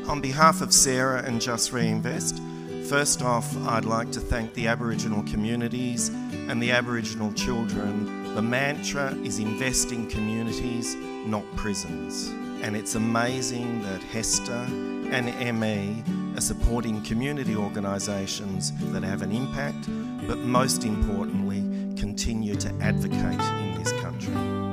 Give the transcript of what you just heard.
On behalf of Sarah and Just Reinvest, first off, I'd like to thank the Aboriginal communities and the Aboriginal children. The mantra is invest in communities, not prisons. And it's amazing that HESTA and ME are supporting community organisations that have an impact, but most importantly, continue to advocate in this country.